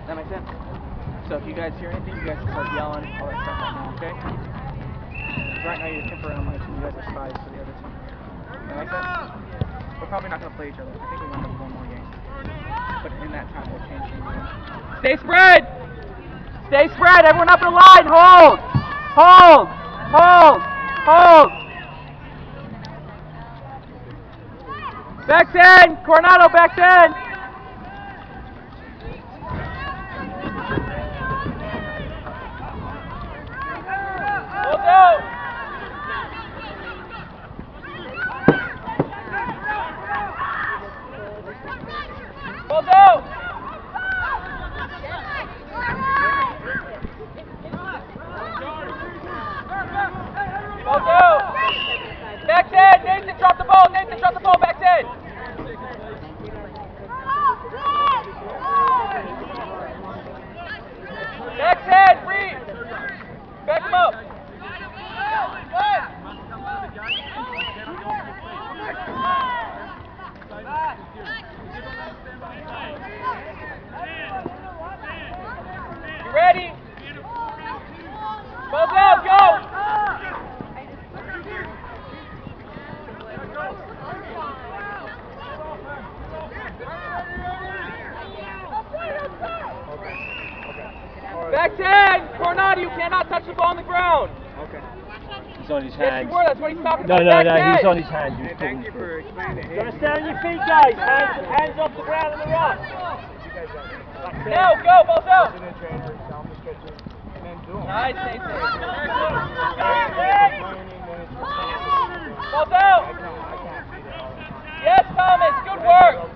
That make sense? So if you guys hear anything, you guys can start yelling, all that stuff right now, okay? Right now you're temporary on my team, you guys are spies for the other team. That make sense? We're probably not going to play each other. I think we might have one more game. But in that time, we'll change things. Stay spread! Stay spread! Everyone up in a line! Hold! Hold! Hold! Hold! Back 10! Coronado, back 10! Hold out! Hold out! Hold out! Back 10! Nathan, drop the ball! Nathan, drop the ball! Back 10! Back 10! Reed! Back him up! You ready? Balls out, go! Back 10! Coronado, you cannot touch the ball on the ground. Okay. He's on his Yes, hands. you were. That's what he's talking No, about. no, Back no, 10. he's on his hands. He's Thank you for explaining. Gotta stay on your feet, guys. Hands off the ground and the rock. Now, go, balls out. Nice, Nathan. Balls out. Yes, Thomas, good work.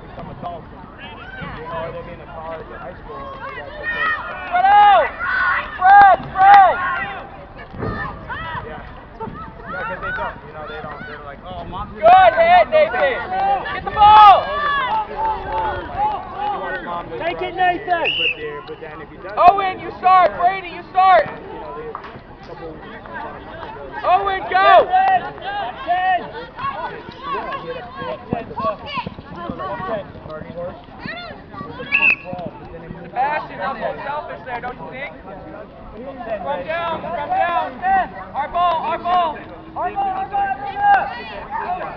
Spread out. Spread, spread. Because they don't, they're like, oh, Mom's Good hit, Nathan. Get the ball. Take it, Nathan. But then if he does, Owen, you start. Brady, you start. Owen, go. Sebastian, not so selfish there, don't you think? Scrum down, scrum down. Our ball, our ball. Our ball, our ball.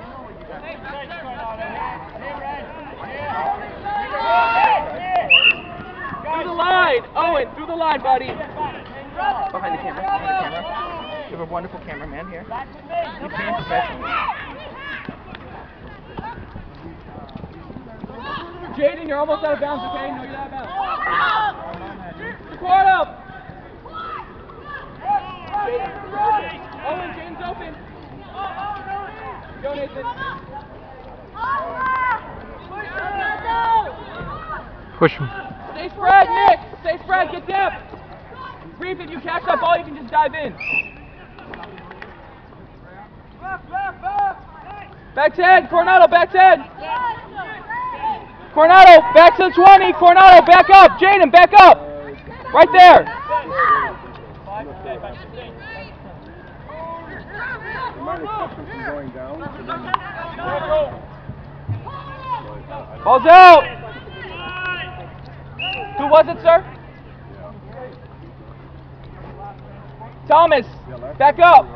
Through the line, Owen, through the line, buddy. Behind the camera, behind the camera. You have a wonderful cameraman here. He's being professional. Jaden, you're almost out of bounds, okay? No, you're out of bounds. Support up! Owen, Jaden's open. Go, Nathan. Push him. Stay spread, Nick! Stay spread, get depth! Reef, if you catch that ball, you can just dive in. Back 10, Coronado, back 10! Coronado, back to the 20, Coronado, back up! Jaden, back up! Right there! Ball's out! Who was it, sir? Thomas, back up!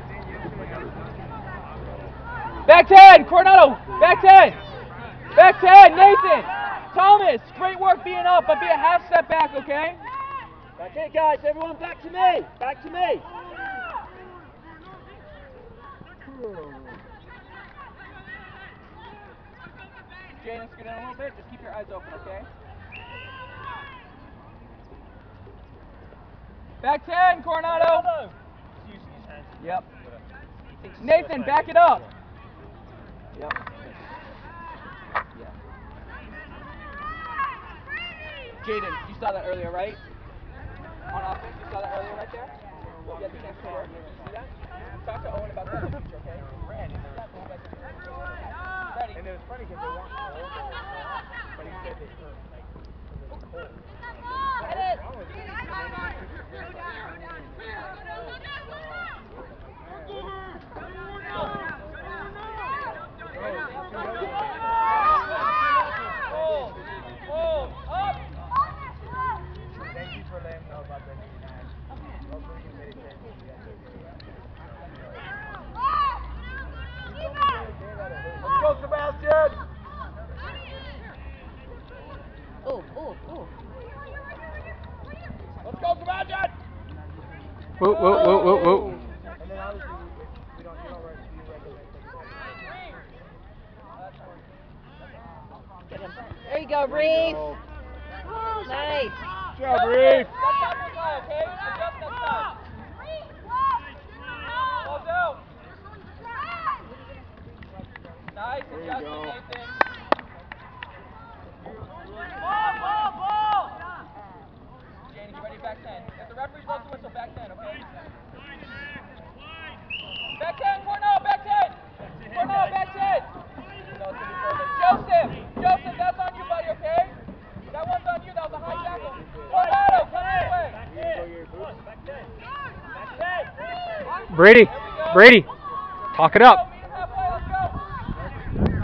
Back 10, Coronado, back 10! Back 10, Nathan! Thomas, great work being up, but be a half step back, okay? That's it, guys. Everyone back to me. Back to me. Jaden, scoot in a little bit, just keep your eyes open, okay? Back 10, Coronado! Yep. Nathan, back it up! Yep. Yeah. Jaden, you saw that earlier, right? On offense, you saw that earlier right there? You had the chance to work. See that? Talk to Owen about that in the future, okay? Ready. and it was funny because they weren't cold, but he said they were like cold. Hit it! whoa. And then obviously, if you don't regulate Get him. There you go, Reef. Nice. Good job, Reef. Okay? Adjust next time. Balls out. Nice. Adjust, Nathan. Ball. Janie, get ready, back 10. If the referee blows the whistle, back 10, okay? Back 10, Cornell, back 10! Cornell, back 10! No, it's gonna be further. Joseph, that's on you, buddy, okay? That one's on you, that was a high tackle. Coronado, come this way! Back 10! Brady, talk it up. Meet him halfway, let's go!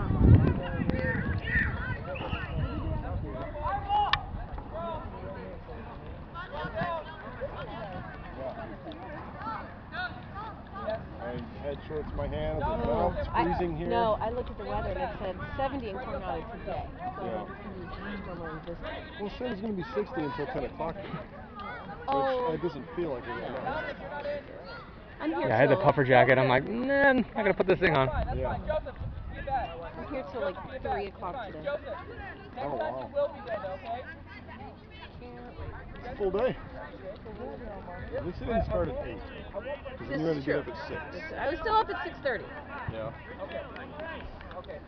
I had shorts in my hand. I was like, well, it's freezing here. No, I looked at the weather and it said 70 in Coronado today. So Yeah. it's going to be warmer this day. Well, it says it's going to be 60 until 10 o'clock. Oh. Which it doesn't feel like it right now. I'm here Yeah, I had the till- puffer jacket. I'm like, nah, I'm not gonna put this thing on. That's Yeah. fine, Joseph, get back. I'm here till like 3 o'clock Fine, today. Joseph, next Oh, time wow. you will be there, though, okay? It's a full day. At least it didn't start at 8. Because then you had to get up at 6. I was still up at 6:30. Yeah. Okay.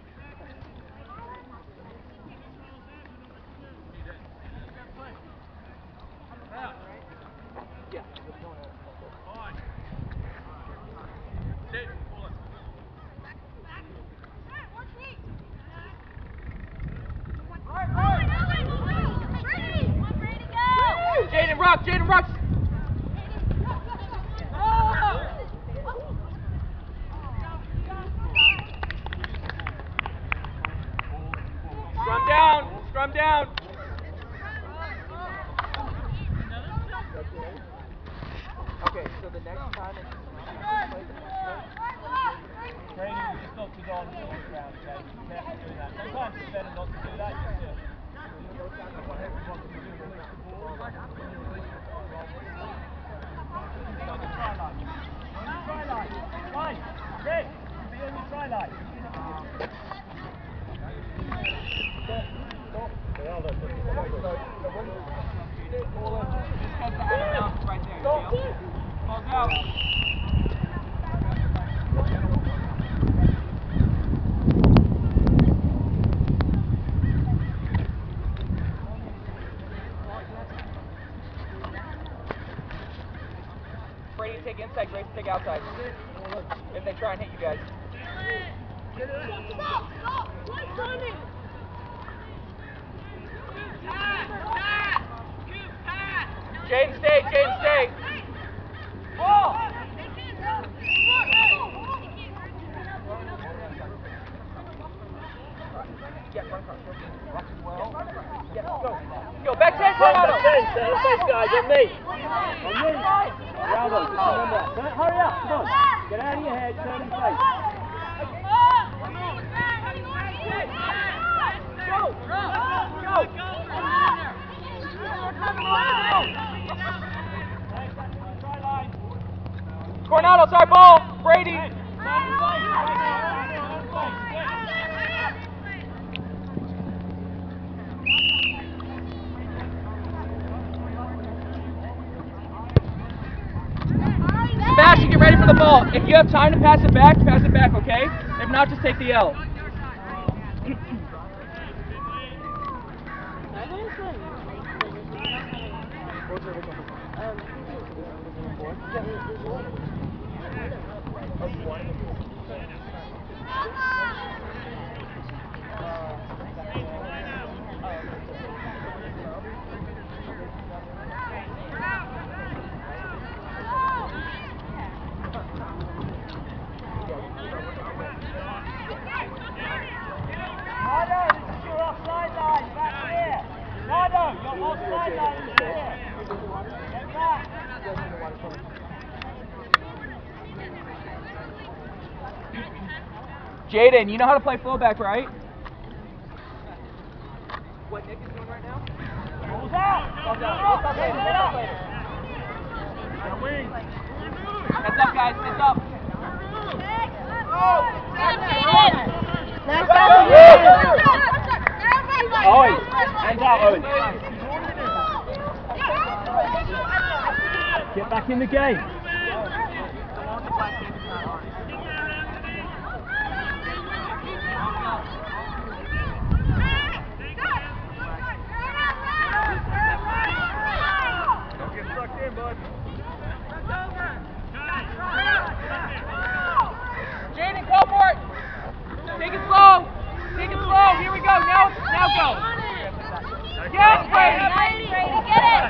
Jaden Rocks! Scrum down! Okay, so the next time it's Training just not to go on the ground, okay? You have to do that. Sometimes it's better not to do that, just to... Try line. Right, Rick, be on your try line. Balls out. Brady, take inside, Grace, take outside. If they try and hit you guys. Jaden, stay! Ball! Go, back 10, Coronado! Face, guys, on me! Bravo, just remember that. Don't hurry up, come on. Get out of your head, turn and face. Coronado, sorry, ball! Brady! Sebastian, get ready for the ball. If you have time to pass it back, okay? If not, just take the L. Jaden, you know how to play fullback, right? What Nick is doing right now? Balls out! Balls out. We'll talk later. Heads up, guys. Heads up. Nice out. Owen, hands out, Owen. Get back in the game. Don't get sucked in, bud. Jaden, go for it. Take it slow. Take it slow. Here we go. Now go. Yes, Brady. Get it.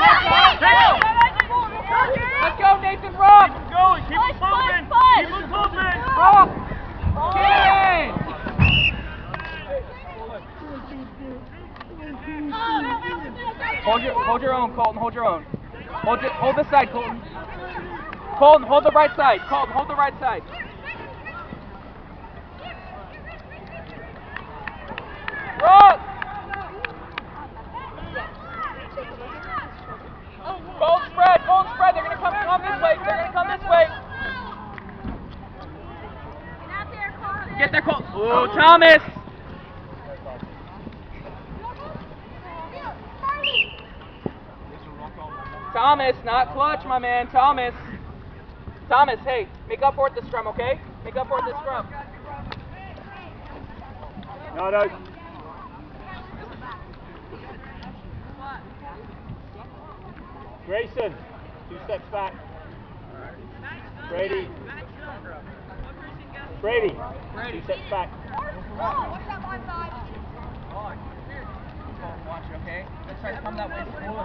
Let's go, Nathan. Rock. Keep going. Keep it moving. Keep it moving. Rock. Get in. Hold your own, Colton. Hold your own. Hold this side, Colton. Colton, hold the right side. Colton, hold the right side. Rock. Colton spread. Colton spread. They're gonna come this way. They're gonna come this way. Get there, Colton. Oh, Thomas. Thomas, not clutch, my man. Thomas. Thomas, hey, make up for it this scrum, okay? Make up for it this scrum. No. Grayson, 2 steps back. Brady. 2 steps back. Watch it, okay? Let's try to come that way.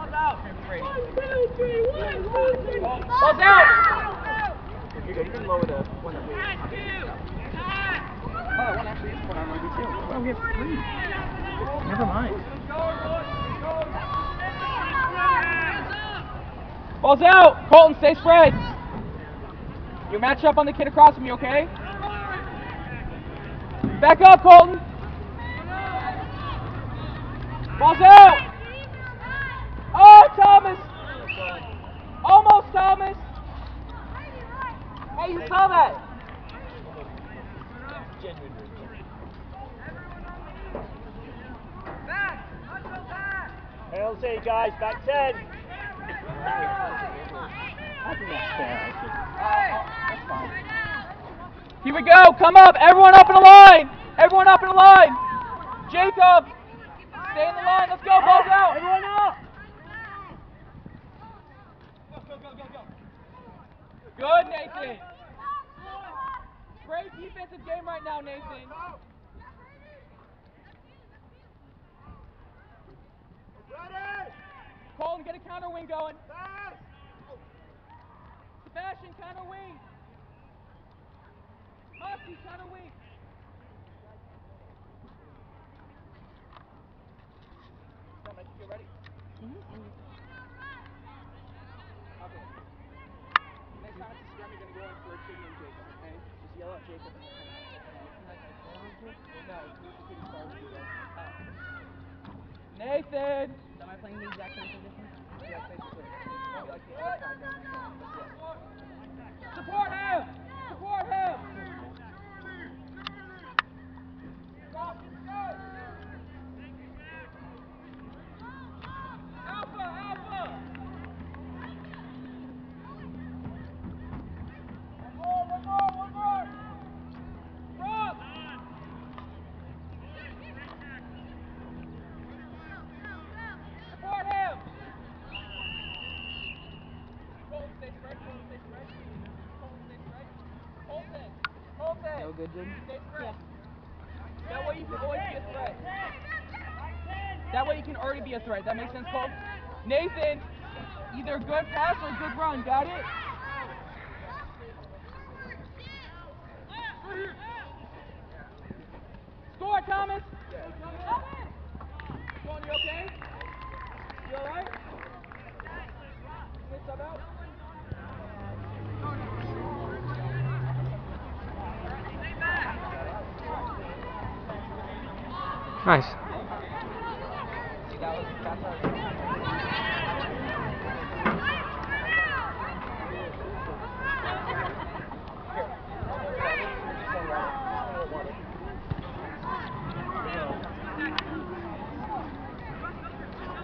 Ball's out! You can lower the one that we Oh, that one actually is one on Ruby too. Oh, we have 3. Never mind. Ball's out! Colton, stay spread! You match up on the kid across from you, okay? Back up, Colton! Ball's out! Oh, Thomas! Almost, Thomas! Hey, you saw that! LC, guys, back 10. Here we go, come up, everyone up in a line! Everyone up in a line! Jacob! Stay in the line, let's go, ball's out! Everyone up! Good, Nathan! Great defensive game right now, Nathan! Colton, get a counter wing going! Sebastian, counter wing! Husky, counter wing! You ready? Okay. Next time it's a scrum, you're going to go in for Jaden and Jacob, okay? Just yell at Jacob and no, who's the kid who started with you guys? Nathan! Am I playing the exact same position? Yeah, basically. Maybe like the other side down. Support him! Support him! Alpha! Alpha! One more! Rob! Support him! Colton, stay spread. Colton! No good, Jim? Stay spread. That way you can always be a threat. That way you can already be a threat. That makes sense, Cole? Nathan, either a good pass or a good run. Got it? Score, Thomas! Going, you okay? You alright? Get sub out? Nice.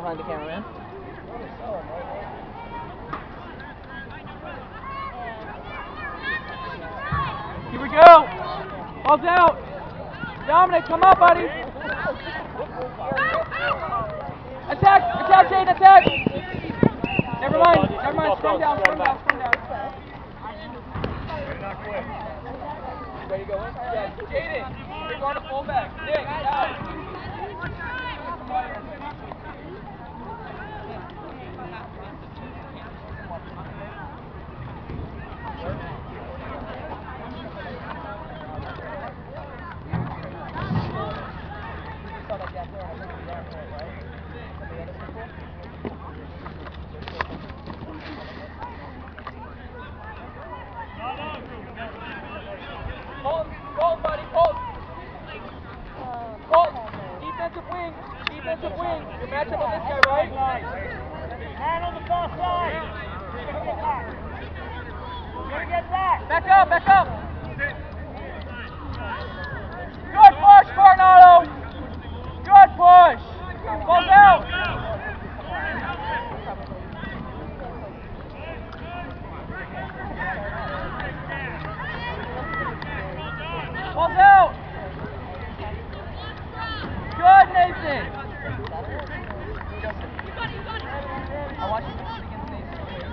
behind the cameraman. Here we go. Ball's out. Dominic, come up, buddy. Attack, attack, Jaden, attack. Never mind. Spin down. Ready to go in? Yes. Jaden, you're going to fullback. Nick, out. Defensive wing. You match up with this guy, right? Hand on the far side. Get back. Back up. Good push, Coronado. Good push. Ball's out. Ball's out. Good, Nathan. I watched you against Nathan.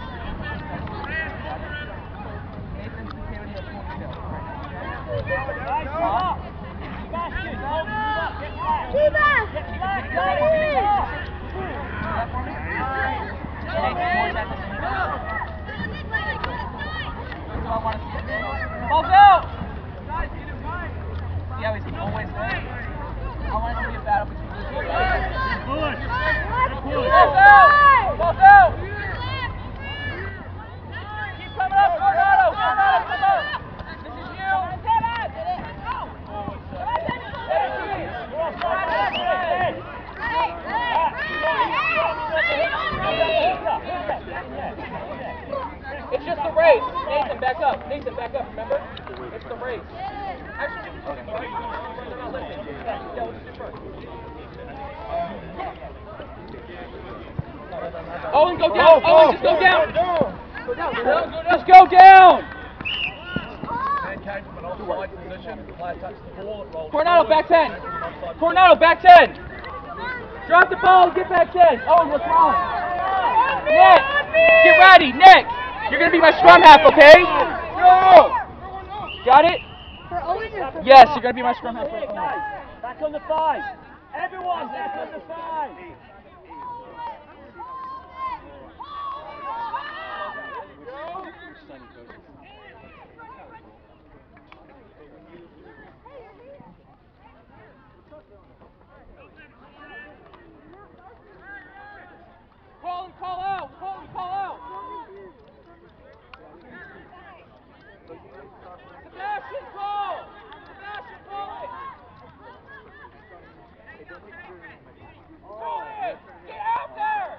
Nathan's the KOD of 22 right now. Nice shot. Sebastian, hold up. Get back. Get back. Ball's out. See how he's always there? I want it to be a battle between these two guys. Ball's out! Ball's out! Keep coming up, Coronado! Coronado, come up! This is you! It's just the race. Nathan, back up, remember? It's the race. Actually, okay. They're not listening. Yeah, let's do first. Owen, go down! Owen, just go down! Go down! Just go down! Coronado, back 10! Coronado, back 10! Drop the ball and get back 10! Owen, what's wrong? Nick! Get ready, Nick! You're gonna be my scrum half, okay? Got it? Yes, you're gonna be my scrum half. Back on the 5. Everyone, back on the 5. Call out! Sebastian, call it! Get out there!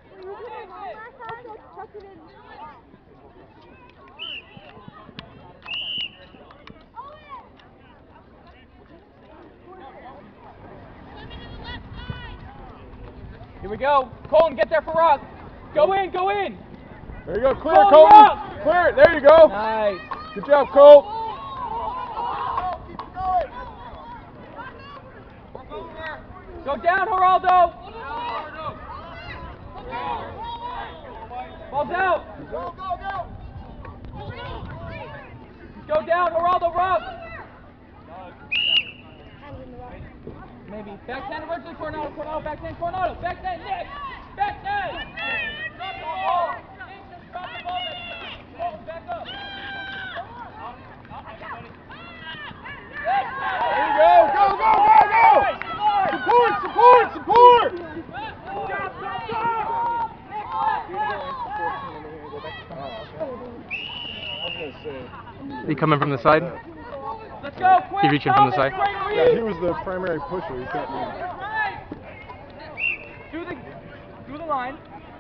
Here we go. Colton, get there for Rock. Go in. There you go. Clear, Colton, Colton. Rock. Clear it. There you go. Nice. Good job, Colt. Go down, Geraldo. Ball's out. Go down, Geraldo, Rock. Maybe. Back 10 originally, Coronado, back 10, Coronado, back 10, Nick! Back 10! Drop the ball! Drop the ball next time! Ball, back up! There you go. Go. Support. He coming from the side? Let's go, quick! He reaching from the side? Yeah, he was the primary pusher. He couldn't move. Do the line.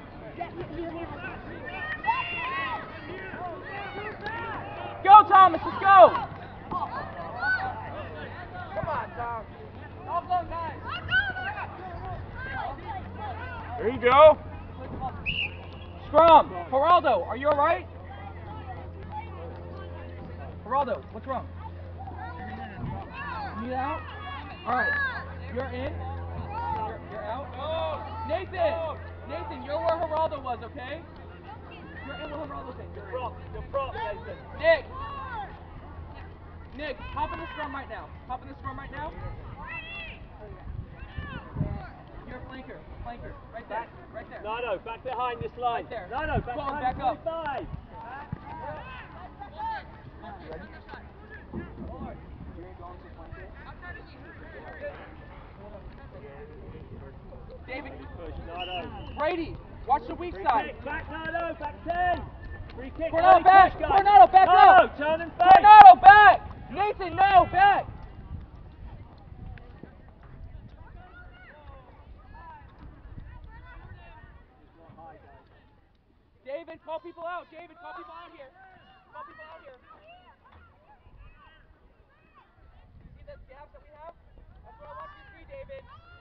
Go, Thomas, let's go! Come on, Tom. Offload, guys. There you go. Scrum. Geraldo, are you all right? Geraldo, what's wrong? You need out? All right. You're in. You're out. Nathan, you're where Geraldo was, okay? You're in where Geraldo was. You're prop, Nathan. Nick, hop in the scrum right now. You're a flanker, right there. No, back behind this line. Right there. No, back Go on, behind back up. 45. David, Push, Nardo. Brady, watch the weak Free side. kick, back Nardo, back 10. Free kick, Coronado early back, push, guys. Coronado back no, up. Turn and face. Coronado back. Nathan, no, back. David, call people out. here. See the gaps that we have? That's what I want you to see, David.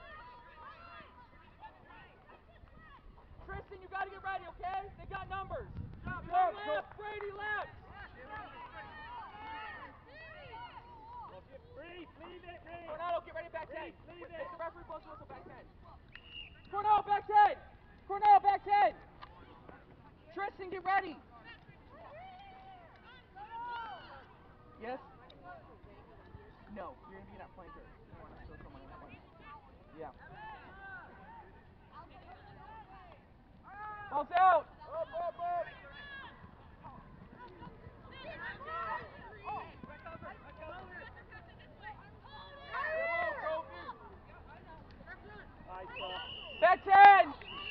Tristan, you gotta get ready, okay? They got numbers. Left, Brady left. Leave it. Coronado, get ready, back 10. Leave it. If the referee blows the whistle, back 10. Coronado, back 10. Coronado, back 10. Tristan, get ready. Yes? No, you're going to be that flanker. You want to show someone in that flanker. Yeah. Ball's out. Back 10.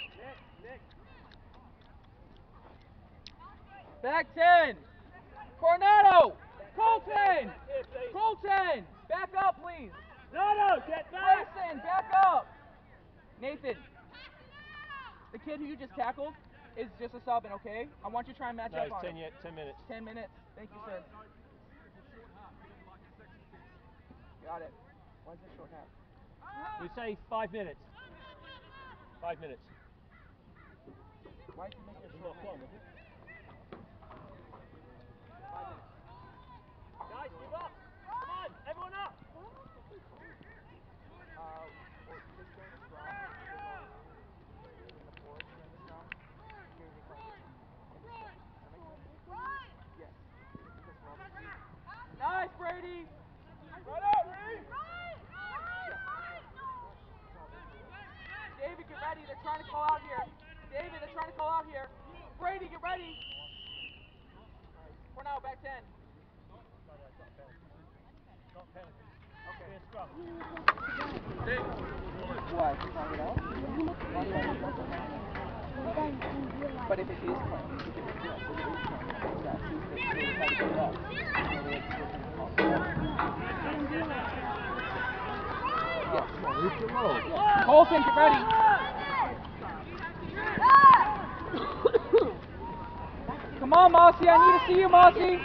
Back 10. Coronado. Colton. Back up, please. No, get back. Grayson, back up. Nathan, the kid who you just tackled is just a subbing, okay? I want you to try and match No, up it's on 10 him. yet, 10 minutes. 10 minutes. Thank you, sir. Got it. Why is this short half? We say 5 minutes. 5 minutes. Why is he making a It's short not half? long, is it? Guys, give up. Come on, everyone up. Nice, Brady. David, get ready. They're trying to call out here. Brady, get ready. For now, back 10. Not penalty. Okay. Be a scrum. Why? It out? But if it is playing, Colton, get ready. Come on, Mossy. I need to see you, Mossy.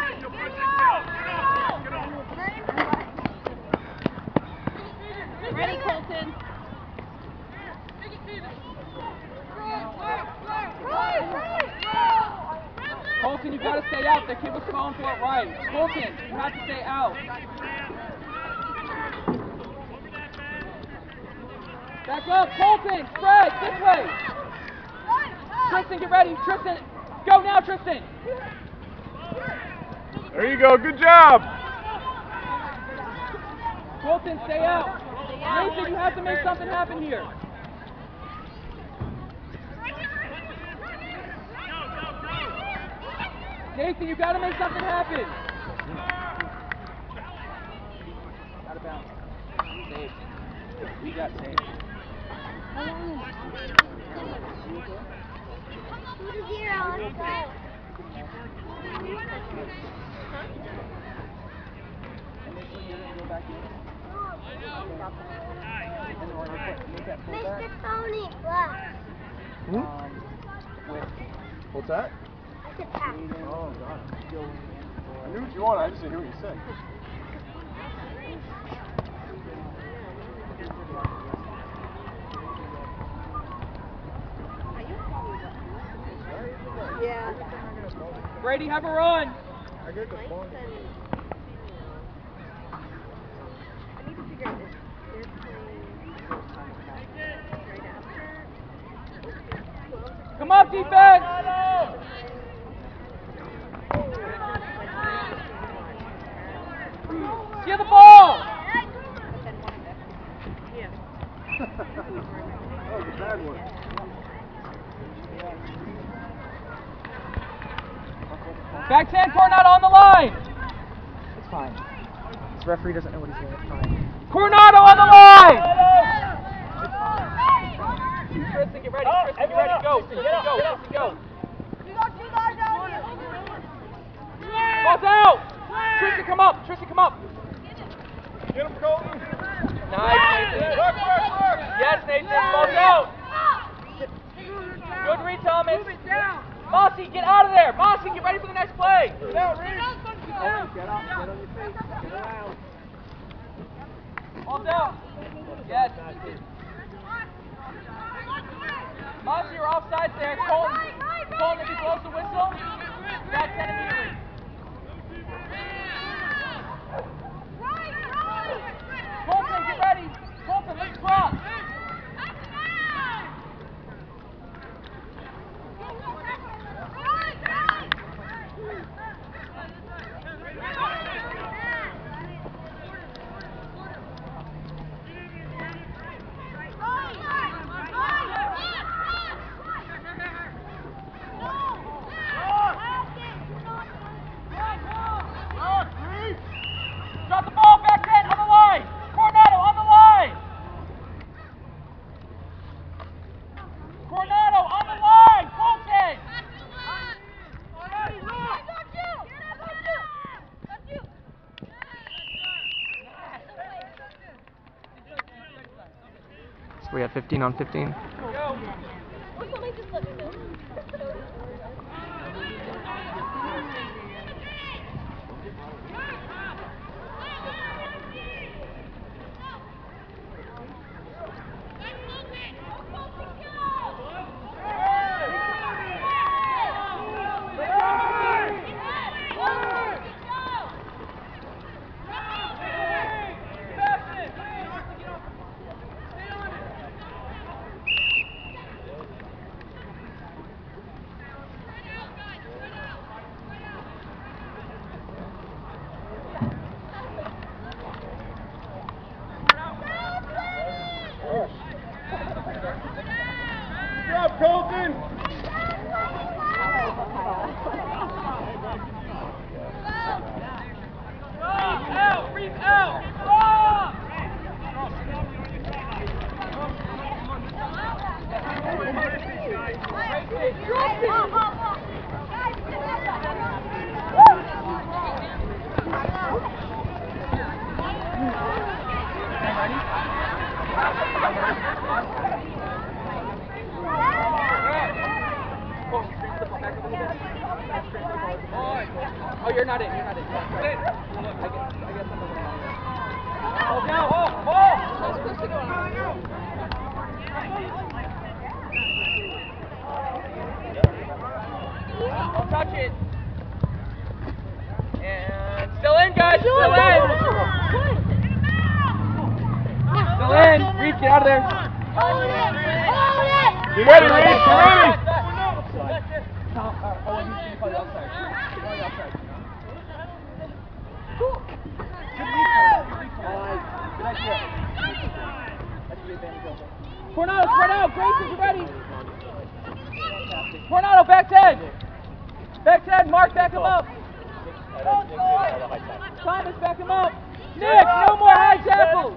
Ready, Colton. Colton, you gotta stay out. The kid was calling for it right. Colton, you have to stay out. Back up, Colton. Spread this way. Tristan, get ready. Tristan, go now, Tristan. There you go. Good job. Colton, stay out. Nathan, you have to make something happen here. Nathan, you gotta make something happen. Out of bounds. Saved. We got saved. Initially, you're gonna go back in. Mr. Tony Black. With What's that? It's a pack. Oh, God. I knew what you wanted. I just didn't hear what you said. Brady, have a run. I get the point. I need to figure out if they're playing right after. Come up, defense. Get the ball. Yeah. That was a bad one. Back 10, Coronado on the line. It's fine. This referee doesn't know what he's doing. It's fine. Coronado on the line. Tristan, get ready. Tristan, get ready. Go. Tristan, go. Tristan, go. Ball's out. Tristan, come up. Tristan, come up. Get him, Colton. Nice, Nathan. Yes, Nathan. Ball's out. Good read, Thomas. Mossy, get out of there. Mossy, get ready for the next play. Get out, Reed. Get up. Get on your feet. Get around. Ball's out. Yes. Mossy, you're offsides there. Colton, if he blows the whistle, back 10 immediately. Colton, get ready. Colton, let's cross. Drop the ball, back 10, on the line. Coronado, on the line. Coronado, on the line. Colton. So we have 15 on 15. Go. Good job, Colton. Reef out. Stop. Oh, you're not in. You're not in. I guess I'm the one. Oh, no. Oh. I'm supposed to go on. Don't touch it. And still in, guys. Still in. Still in. Reed, get out of there. Get ready, Reed. Get ready. Coronado, spread out. Grayson, you ready? Coronado, back 10. Back 10. Mark, back him up. Thomas, back him up. Nick, no more high tackles.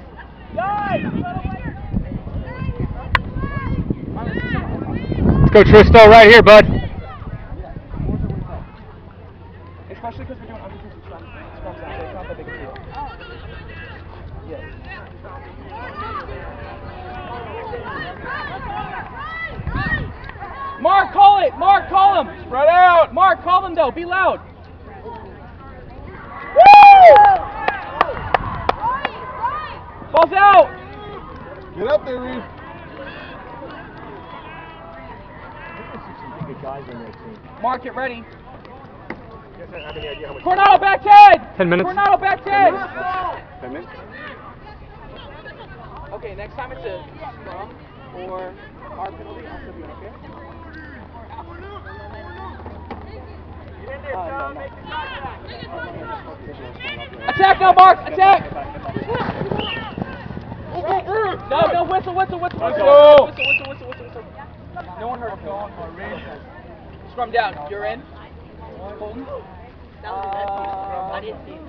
Let's go, Tristo, right here, bud. Especially because we're doing uncontested scrums now, so it's not that big a deal. Yes. Mark, call it. Mark, call him. Spread out. Mark, call him though. Be loud. Ball's out. Get up there, Reed. There's some bigger guys on their team. Mark, get ready. You guys have any idea how much? Coronado, back 10! 10 minutes. Coronado, back 10! 10 minutes? Okay, next time it's a scrum or our penalty, I'll still be okay. Attack now, Mark! Attack! No, whistle. Let's go. Whistle. No one heard. Scrum down. You're in. Colton. I didn't see it.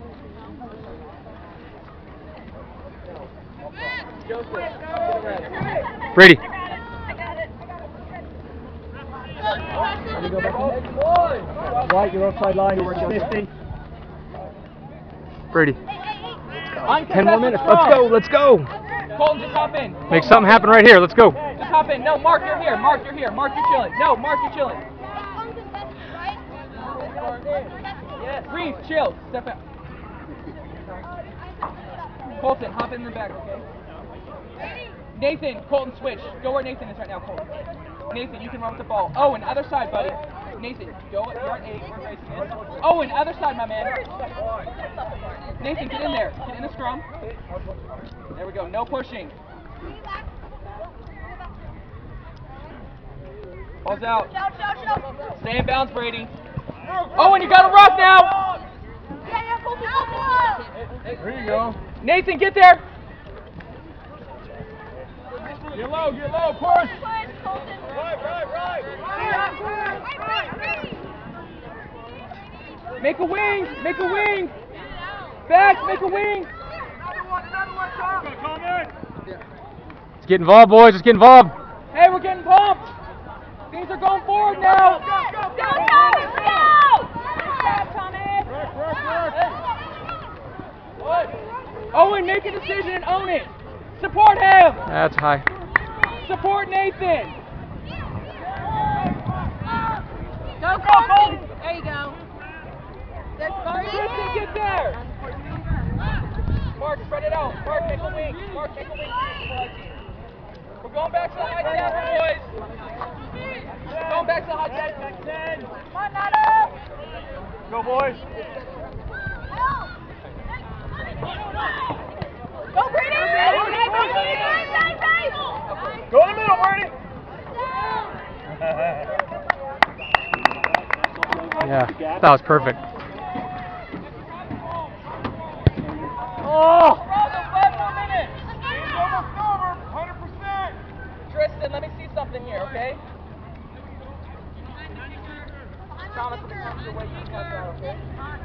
Joseph. Up to the red. Brady. White, you're outside line. You're 50. Brady. 10 more minutes. Let's go. Colton, just hop in. Make something happen right here. Let's go. Just hop in. No, Mark, you're here. Mark, you're chilling. No, Mark, you're chilling. Breathe, chill. Step out. Colton, hop in the back, okay? Nathan, Colton, switch. Go where Nathan is right now, Colton. Nathan, you can run with the ball. Owen, other side, buddy. Nathan, go. You're at 8. Where Grayson is. Owen, other side, my man. Nathan, get in there. Get in the scrum. There we go. No pushing. Ball's out. Stay in bounds, Brady. Owen, you got to rock now. There you go. Nathan, get there. Get low, push. Make a wing. Back, make a wing. Let's get involved, boys. Let's get involved. Hey, we're getting pumped. Things are going forward now. Owen, make a decision and own it. Support him. That's high. Support Nathan. Go, Colton! There you go. Kristen, get there. Mark, spread it out. Mark, make a wing. We're going back to the high tackle, boys. Going back to the high tackle. Come on, Nato. Go, boys. Go, Brady! Go in the middle, Brady. Yeah, that was perfect. Oh! 5 more minutes. Almost over, 100%. Tristan, let me see something here, okay? Thomas, if it comes your way, you can that, okay?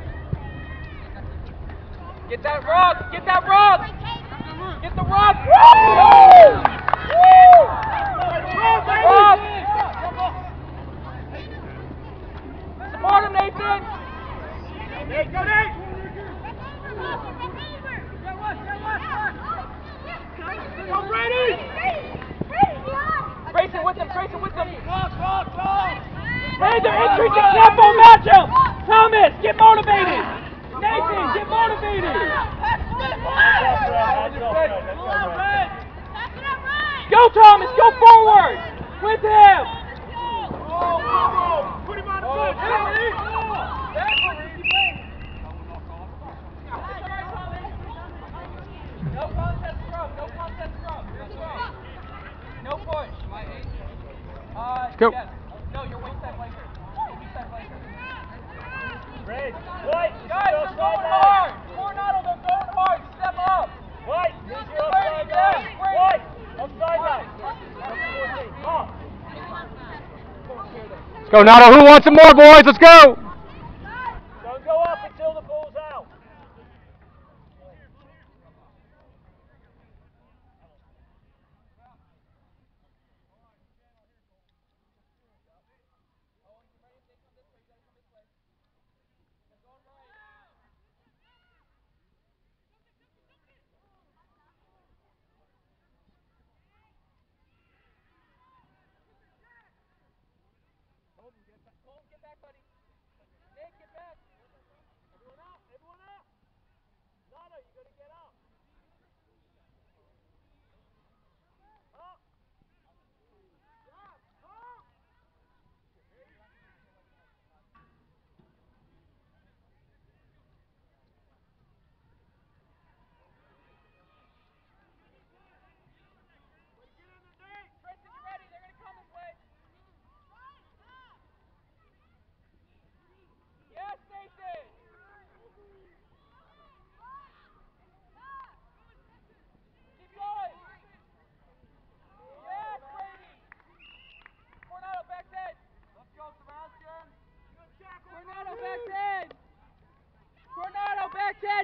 Get that rock! Get the rock! Woo! Rock! Support him, Nathan! Go, Nate! Go, Brady! Grayson with them! Go! Hey, they're increasing tempo, match him! Thomas, get motivated! Nathan, get motivated! Go, Thomas, go forward! With him! Put him on the foot! No contest scrum. No push. Go. Yes. No, you're weak side blanker. Red, White, Guys, they're going hard. Coronado, they're going hard. Step up. White, use your outside line. White, outside line. Come on. Let's go, Nato. Who wants some more, boys? Let's go. Don't go up until the ball's out. Get back, buddy.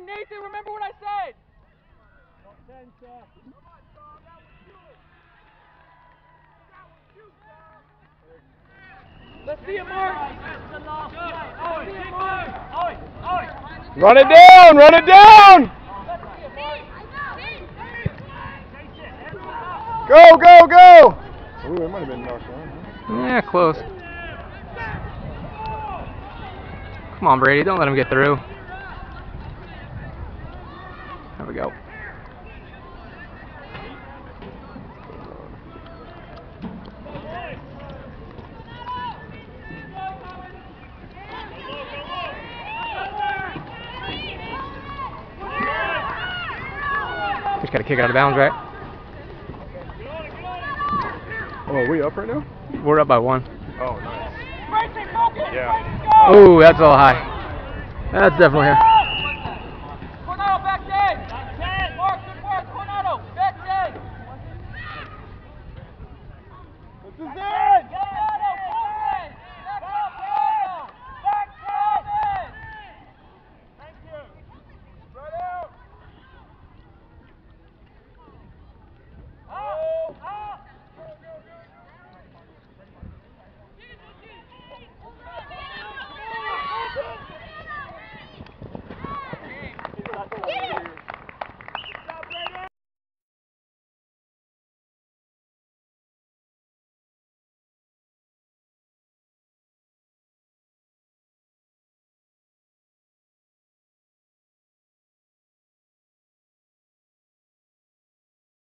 Nathan, remember what I said. Let's see it, Mark. Let's see it, Mark. Run it down! Run it down! Go, go, go! Ooh, it might have been knocked down. Yeah, close. Come on, Brady. Don't let him get through. There we go. Just got to kick it out of bounds, right? Oh, are we up right now? We're up by 1. Oh, nice. Bracing, focus. Yeah. Oh, that's a little high. That's definitely here. Coronado, back 10. Mark, good work. Coronado, back 10. This is it! Coronado, full 10. Back up, Coronado. Back 10. Thank you. Spread out. Up, up.